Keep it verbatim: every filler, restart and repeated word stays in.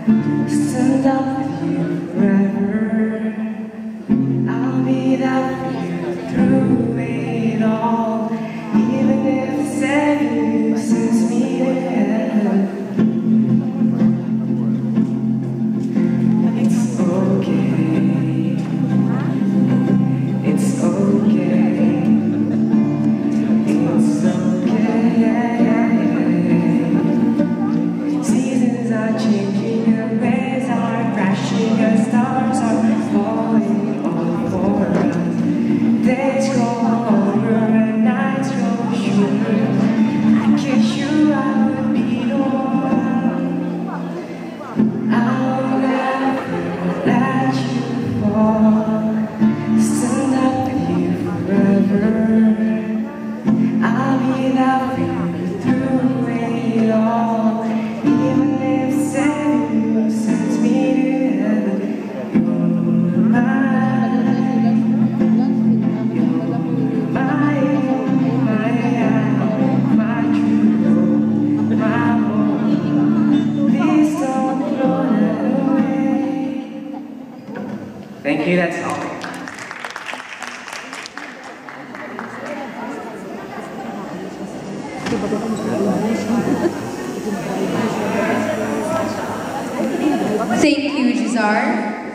stand up with you forever. I'll be there for you through it all, even if seven sends me to hell. It's okay, it's okay, it's okay. Seasons are changing, your waves are crashing, your stars are falling all for us. Days go longer and nights grow shorter. I kiss you, I would be the one. I'll never let you fall. Stand up with you forever. I'll be there for you through it all, even if Satan sends me to heaven. You're mine, you're mine, my, my true, my home. Please don't run away. Thank you, that's all. Thank you, Jazar.